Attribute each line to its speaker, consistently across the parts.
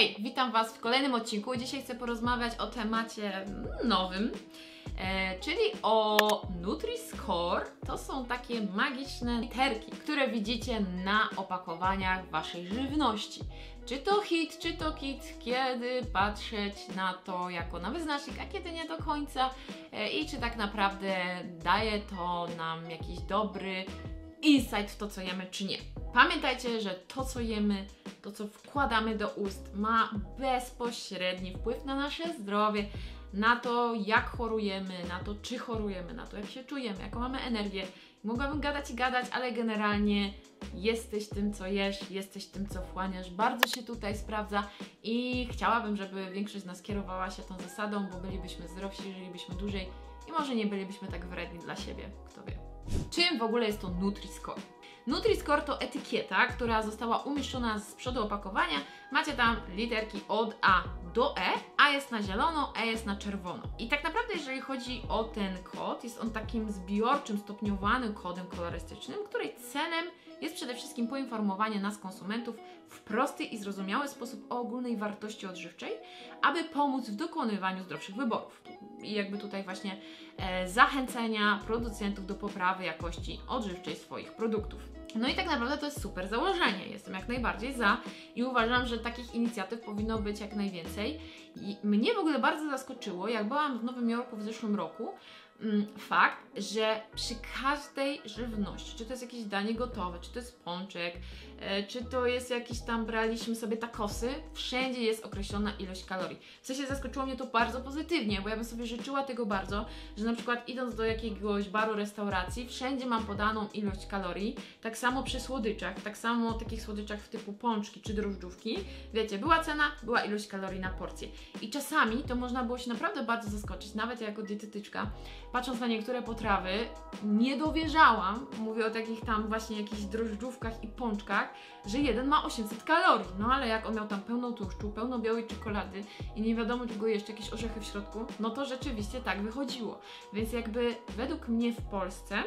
Speaker 1: Hej, witam Was w kolejnym odcinku. Dzisiaj chcę porozmawiać o temacie nowym, czyli o Nutri-Score. To są takie magiczne literki, które widzicie na opakowaniach Waszej żywności. Czy to hit, czy to kit, kiedy patrzeć na to jako na wyznacznik, a kiedy nie do końca i czy tak naprawdę daje to nam jakiś dobry insight w to, co jemy, czy nie. Pamiętajcie, że to, co jemy, to, co wkładamy do ust, ma bezpośredni wpływ na nasze zdrowie, na to, jak chorujemy, na to, czy chorujemy, na to, jak się czujemy, jaką mamy energię. Mogłabym gadać i gadać, ale generalnie jesteś tym, co jesz, jesteś tym, co wchłaniasz. Bardzo się tutaj sprawdza i chciałabym, żeby większość z nas kierowała się tą zasadą, bo bylibyśmy zdrowsi, żylibyśmy dłużej i może nie bylibyśmy tak wredni dla siebie, kto wie. Czym w ogóle jest to Nutri-Score? Nutri-Score to etykieta, która została umieszczona z przodu opakowania. Macie tam literki od A do E. A jest na zielono, E jest na czerwono. I tak naprawdę, jeżeli chodzi o ten kod, jest on takim zbiorczym, stopniowanym kodem kolorystycznym, której celem jest przede wszystkim poinformowanie nas, konsumentów, w prosty i zrozumiały sposób o ogólnej wartości odżywczej, aby pomóc w dokonywaniu zdrowszych wyborów. I jakby tutaj właśnie zachęcenia producentów do poprawy jakości odżywczej swoich produktów. No i tak naprawdę to jest super założenie. Jestem jak najbardziej za i uważam, że takich inicjatyw powinno być jak najwięcej. I mnie w ogóle bardzo zaskoczyło, jak byłam w Nowym Jorku w zeszłym roku, fakt, że przy każdej żywności, czy to jest jakieś danie gotowe, czy to jest pączek, czy to jest jakiś tam, braliśmy sobie tacosy, wszędzie jest określona ilość kalorii. W sensie zaskoczyło mnie to bardzo pozytywnie, bo ja bym sobie życzyła tego bardzo, że na przykład idąc do jakiegoś baru, restauracji, wszędzie mam podaną ilość kalorii, tak samo przy słodyczach, tak samo takich słodyczach w typu pączki czy drożdżówki, wiecie, była cena, była ilość kalorii na porcję. I czasami to można było się naprawdę bardzo zaskoczyć, nawet jako dietetyczka, patrząc na niektóre potrawy, nie dowierzałam, mówię o takich tam właśnie jakichś drożdżówkach i pączkach, że jeden ma 800 kalorii. No ale jak on miał tam pełno tłuszczu, pełno białej czekolady i nie wiadomo czego jeszcze, jakieś orzechy w środku, no to rzeczywiście tak wychodziło. Więc jakby według mnie w Polsce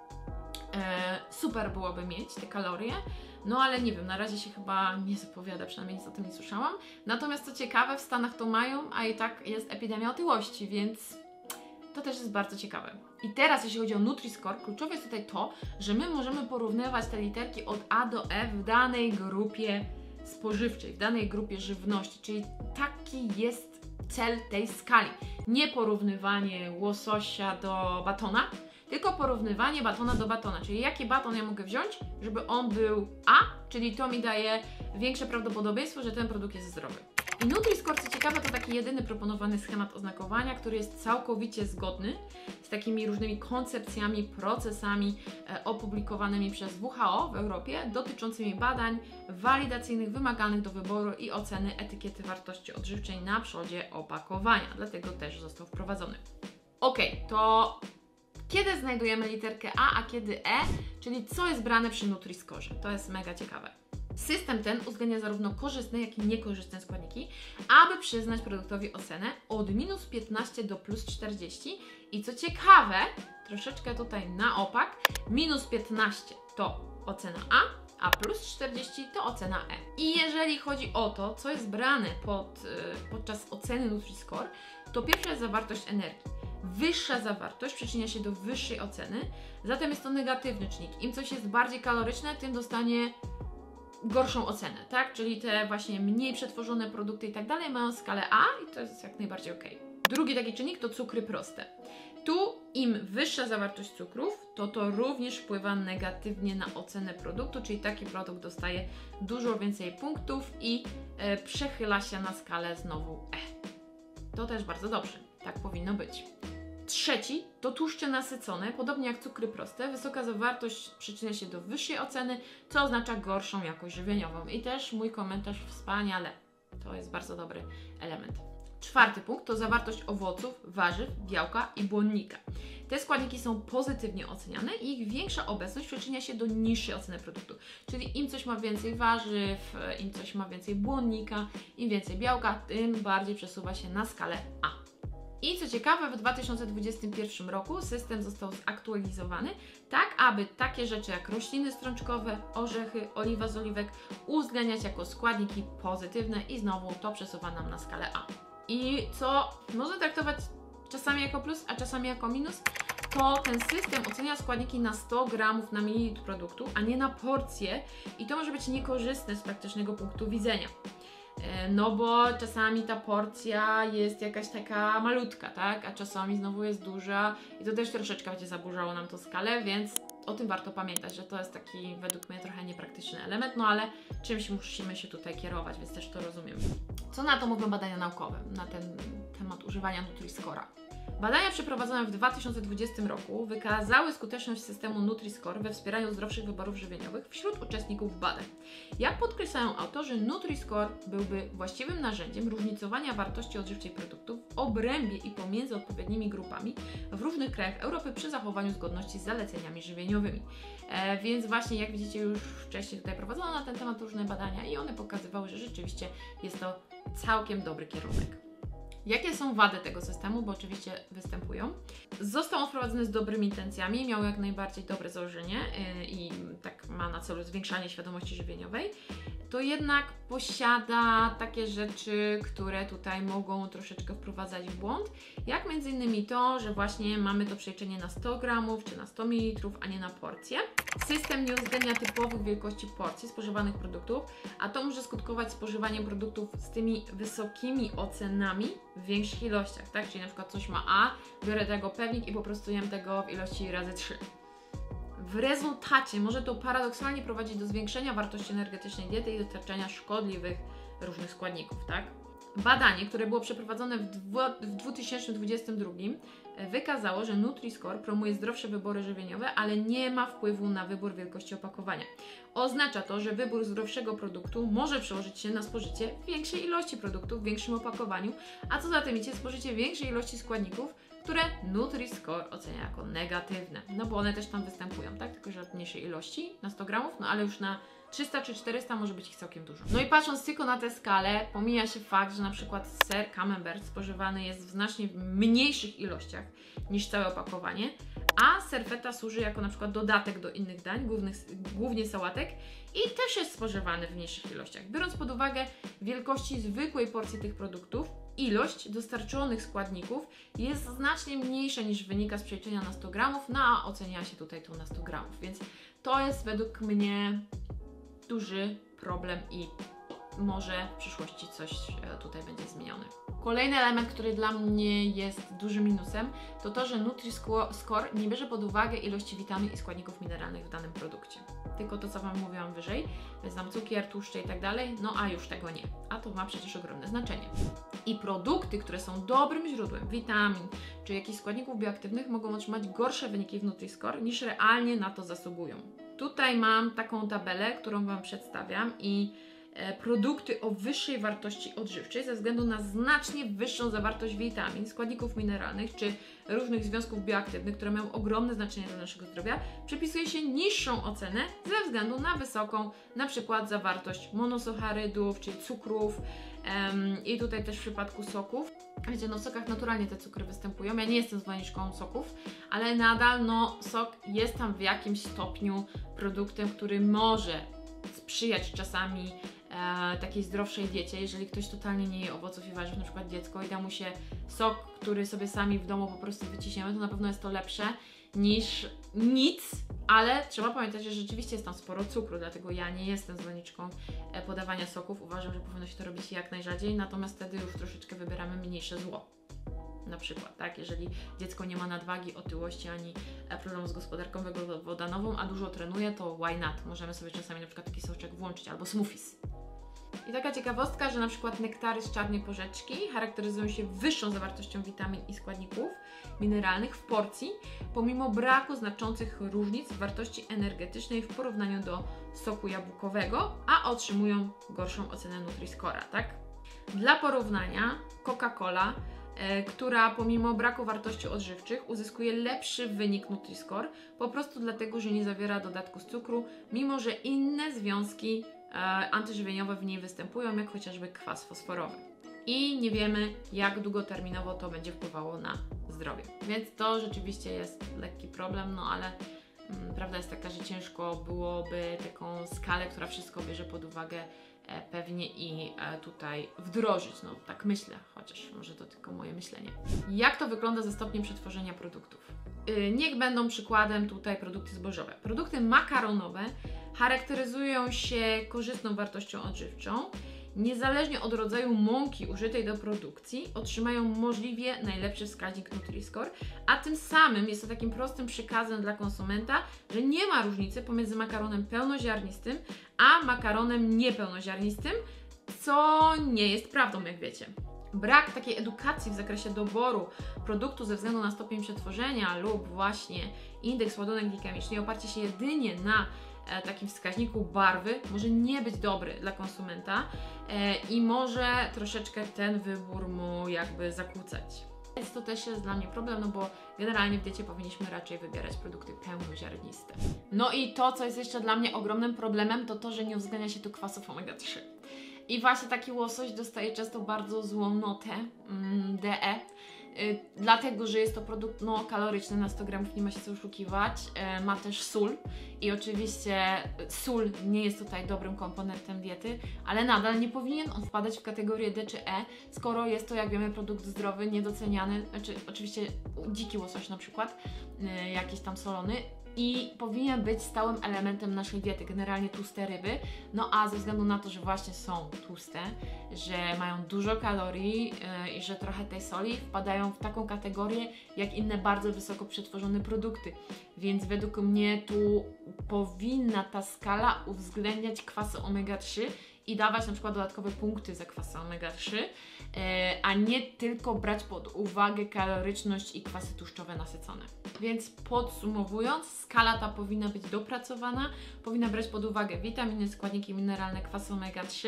Speaker 1: super byłoby mieć te kalorie, no ale nie wiem, na razie się chyba nie zapowiada, przynajmniej nic o tym nie słyszałam. Natomiast co ciekawe, w Stanach to mają, a i tak jest epidemia otyłości, więc to też jest bardzo ciekawe. I teraz, jeśli chodzi o Nutri-Score, kluczowe jest tutaj to, że my możemy porównywać te literki od A do E w danej grupie spożywczej, w danej grupie żywności, czyli taki jest cel tej skali. Nie porównywanie łososia do batona, tylko porównywanie batona do batona, czyli jaki baton ja mogę wziąć, żeby on był A, czyli to mi daje większe prawdopodobieństwo, że ten produkt jest zdrowy. I Nutri-Score, co ciekawe, to taki jedyny proponowany schemat oznakowania, który jest całkowicie zgodny z takimi różnymi koncepcjami, procesami opublikowanymi przez WHO w Europie dotyczącymi badań walidacyjnych wymaganych do wyboru i oceny etykiety wartości odżywczej na przodzie opakowania. Dlatego też został wprowadzony. Ok, to kiedy znajdujemy literkę A kiedy E, czyli co jest brane przy Nutri-Scorze? To jest mega ciekawe. System ten uwzględnia zarówno korzystne, jak i niekorzystne składniki, aby przyznać produktowi ocenę od -15 do +40 i co ciekawe, troszeczkę tutaj na opak, -15 to ocena A +40 to ocena E. I jeżeli chodzi o to, co jest brane podczas oceny Nutri-Score, to pierwsza jest zawartość energii. Wyższa zawartość przyczynia się do wyższej oceny, zatem jest to negatywny czynnik. Im coś jest bardziej kaloryczne, tym dostanie gorszą ocenę, tak? Czyli te właśnie mniej przetworzone produkty i tak dalej mają skalę A i to jest jak najbardziej ok. Drugi taki czynnik to cukry proste. Tu im wyższa zawartość cukrów, to również wpływa negatywnie na ocenę produktu, czyli taki produkt dostaje dużo więcej punktów i przechyla się na skalę znowu E. To też bardzo dobrze, tak powinno być. Trzeci to tłuszcze nasycone, podobnie jak cukry proste. Wysoka zawartość przyczynia się do wyższej oceny, co oznacza gorszą jakość żywieniową. I też mój komentarz wspaniale. To jest bardzo dobry element. Czwarty punkt to zawartość owoców, warzyw, białka i błonnika. Te składniki są pozytywnie oceniane i ich większa obecność przyczynia się do niższej oceny produktu. Czyli im coś ma więcej warzyw, im coś ma więcej błonnika, im więcej białka, tym bardziej przesuwa się na skalę A. I co ciekawe, w 2021 roku system został zaktualizowany, tak aby takie rzeczy jak rośliny strączkowe, orzechy, oliwa z oliwek uwzględniać jako składniki pozytywne i znowu to przesuwa nam na skalę A. I co można traktować czasami jako plus, a czasami jako minus, to ten system ocenia składniki na 100 gramów na mililitr produktu, a nie na porcję i to może być niekorzystne z praktycznego punktu widzenia. No bo czasami ta porcja jest jakaś taka malutka, tak? A czasami znowu jest duża i to też troszeczkę będzie zaburzało nam tą skalę, więc o tym warto pamiętać, że to jest taki według mnie trochę niepraktyczny element, no ale czymś musimy się tutaj kierować, więc też to rozumiem. Co na to mówią badania naukowe na ten temat używania Nutri-Score'a? Badania przeprowadzone w 2020 roku wykazały skuteczność systemu Nutri-Score we wspieraniu zdrowszych wyborów żywieniowych wśród uczestników badań. Jak podkreślają autorzy, Nutri-Score byłby właściwym narzędziem różnicowania wartości odżywczej produktów w obrębie i pomiędzy odpowiednimi grupami w różnych krajach Europy przy zachowaniu zgodności z zaleceniami żywieniowymi. Więc właśnie jak widzicie, już wcześniej tutaj prowadzono na ten temat różne badania i one pokazywały, że rzeczywiście jest to całkiem dobry kierunek. Jakie są wady tego systemu, bo oczywiście występują? Został on wprowadzony z dobrymi intencjami, miał jak najbardziej dobre założenie i tak ma na celu zwiększanie świadomości żywieniowej. To jednak posiada takie rzeczy, które tutaj mogą troszeczkę wprowadzać w błąd, jak między innymi to, że właśnie mamy to przeliczenie na 100 gramów czy na 100 ml, a nie na porcję. System nie uwzględnia typowych wielkości porcji spożywanych produktów, a to może skutkować spożywaniem produktów z tymi wysokimi ocenami w większych ilościach, tak? Czyli na przykład coś ma A, biorę tego pewnik i po prostu jem tego w ilości razy 3. W rezultacie może to paradoksalnie prowadzić do zwiększenia wartości energetycznej diety i dostarczania szkodliwych różnych składników, tak? Badanie, które było przeprowadzone w 2022, wykazało, że Nutri-Score promuje zdrowsze wybory żywieniowe, ale nie ma wpływu na wybór wielkości opakowania. Oznacza to, że wybór zdrowszego produktu może przełożyć się na spożycie większej ilości produktów w większym opakowaniu, a co za tym idzie, spożycie większej ilości składników, które Nutri-Score ocenia jako negatywne. No bo one też tam występują, tak? Tylko że w mniejszej ilości, na 100 gramów, no ale już na 300 czy 400 może być ich całkiem dużo. No i patrząc tylko na tę skalę, pomija się fakt, że na przykład ser camembert spożywany jest w znacznie mniejszych ilościach niż całe opakowanie, a ser feta służy jako na przykład dodatek do innych dań, głównie sałatek i też jest spożywany w mniejszych ilościach. Biorąc pod uwagę wielkości zwykłej porcji tych produktów, ilość dostarczonych składników jest znacznie mniejsza niż wynika z przeliczenia na 100 gramów, no a ocenia się tutaj to na 100 gramów, więc to jest według mnie duży problem i może w przyszłości coś tutaj będzie zmienione. Kolejny element, który dla mnie jest dużym minusem, to to, że Nutri-Score nie bierze pod uwagę ilości witamin i składników mineralnych w danym produkcie. Tylko to, co Wam mówiłam wyżej, więc tam cukier, tłuszcze i tak dalej, no a już tego nie. A to ma przecież ogromne znaczenie. I produkty, które są dobrym źródłem witamin czy jakichś składników bioaktywnych, mogą otrzymać gorsze wyniki w Nutri-Score niż realnie na to zasługują. Tutaj mam taką tabelę, którą Wam przedstawiam i produkty o wyższej wartości odżywczej ze względu na znacznie wyższą zawartość witamin, składników mineralnych czy różnych związków bioaktywnych, które mają ogromne znaczenie dla naszego zdrowia, przypisuje się niższą ocenę ze względu na wysoką na przykład zawartość monosacharydów, czyli cukrów i tutaj też w przypadku soków. Wiecie, no w sokach naturalnie te cukry występują. Ja nie jestem zwolenniczką soków, ale nadal sok jest tam w jakimś stopniu produktem, który może sprzyjać czasami takiej zdrowszej diecie. Jeżeli ktoś totalnie nie je owoców i warzyw, na przykład dziecko, i da mu się sok, który sobie sami w domu po prostu wyciśniemy, to na pewno jest to lepsze niż nic, ale trzeba pamiętać, że rzeczywiście jest tam sporo cukru, dlatego ja nie jestem zwolenniczką podawania soków. Uważam, że powinno się to robić jak najrzadziej, natomiast wtedy już troszeczkę wybieramy mniejsze zło. Na przykład, tak, jeżeli dziecko nie ma nadwagi, otyłości ani problemu z gospodarką węglowodanową, a dużo trenuje, to why not? Możemy sobie czasami na przykład taki soczek włączyć, albo smoothies. I taka ciekawostka, że na przykład nektary z czarnej porzeczki charakteryzują się wyższą zawartością witamin i składników mineralnych w porcji, pomimo braku znaczących różnic w wartości energetycznej w porównaniu do soku jabłkowego, a otrzymują gorszą ocenę Nutri-Score'a, tak? Dla porównania, Coca-Cola, która pomimo braku wartości odżywczych uzyskuje lepszy wynik Nutri-Score, po prostu dlatego, że nie zawiera dodatku z cukru, mimo że inne związki antyżywieniowe w niej występują, jak chociażby kwas fosforowy. i nie wiemy, jak długoterminowo to będzie wpływało na zdrowie. Więc to rzeczywiście jest lekki problem, no ale prawda jest taka, że ciężko byłoby taką skalę, która wszystko bierze pod uwagę, pewnie i tutaj wdrożyć. No tak myślę, chociaż może to tylko moje myślenie. Jak to wygląda ze stopniem przetworzenia produktów? Niech będą przykładem tutaj produkty zbożowe. Produkty makaronowe charakteryzują się korzystną wartością odżywczą. Niezależnie od rodzaju mąki użytej do produkcji, otrzymają możliwie najlepszy wskaźnik Nutri-Score, a tym samym jest to takim prostym przekazem dla konsumenta, że nie ma różnicy pomiędzy makaronem pełnoziarnistym a makaronem niepełnoziarnistym, co nie jest prawdą, jak wiecie. Brak takiej edukacji w zakresie doboru produktu ze względu na stopień przetworzenia lub właśnie indeks ładunek glikemiczny i oparcie się jedynie na takim wskaźniku barwy może nie być dobry dla konsumenta i może troszeczkę ten wybór mu jakby zakłócać. Więc to też jest dla mnie problem, no bo generalnie w diecie powinniśmy raczej wybierać produkty pełnoziarniste. No i to, co jest jeszcze dla mnie ogromnym problemem, to to, że nie uwzględnia się tu kwasów omega-3. I właśnie taki łosoś dostaje często bardzo złą notę DE, dlatego, że jest to produkt kaloryczny, na 100 gramów nie ma się co oszukiwać, ma też sól i oczywiście sól nie jest tutaj dobrym komponentem diety, ale nadal nie powinien on wpadać w kategorię D czy E, skoro jest to, jak wiemy, produkt zdrowy, niedoceniany, znaczy oczywiście dziki łosoś na przykład, jakiś tam solony, i powinien być stałym elementem naszej diety, generalnie tłuste ryby, no a ze względu na to, że właśnie są tłuste, że mają dużo kalorii i że trochę tej soli, wpadają w taką kategorię jak inne bardzo wysoko przetworzone produkty, więc według mnie tu powinna ta skala uwzględniać kwasy omega-3 i dawać na przykład dodatkowe punkty za kwasy omega-3, a nie tylko brać pod uwagę kaloryczność i kwasy tłuszczowe nasycone. Więc podsumowując, skala ta powinna być dopracowana, powinna brać pod uwagę witaminy, składniki mineralne, kwasy omega-3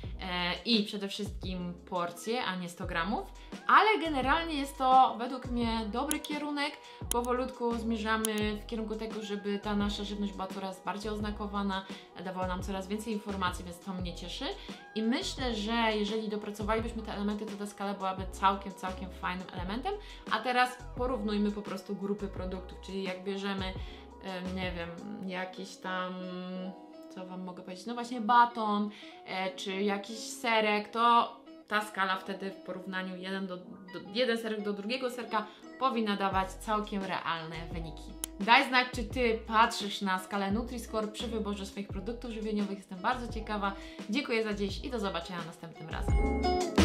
Speaker 1: i przede wszystkim porcje, a nie 100 gramów, ale generalnie jest to według mnie dobry kierunek. Powolutku zmierzamy w kierunku tego, żeby ta nasza żywność była coraz bardziej oznakowana, dawała nam coraz więcej informacji, więc to mnie cieszy. I myślę, że jeżeli dopracowalibyśmy te elementy, to ta skala byłaby całkiem fajnym elementem. A teraz porównujmy po prostu grupy produktów, czyli jak bierzemy, nie wiem, jakiś tam, co Wam mogę powiedzieć, no właśnie baton, czy jakiś serek, to ta skala wtedy w porównaniu jeden serek do drugiego serka powinna dawać całkiem realne wyniki. Daj znać, czy Ty patrzysz na skalę Nutri-Score przy wyborze swoich produktów żywieniowych. Jestem bardzo ciekawa. Dziękuję za dziś i do zobaczenia następnym razem.